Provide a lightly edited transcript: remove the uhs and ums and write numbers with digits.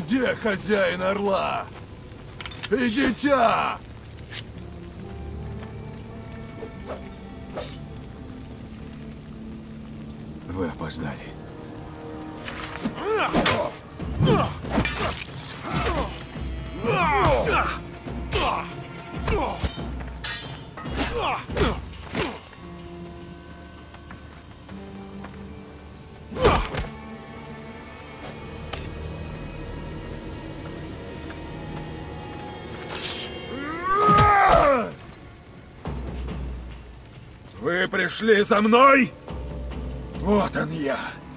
Где хозяин орла? И дитя! Вы опоздали. Вы пришли за мной? Вот он я.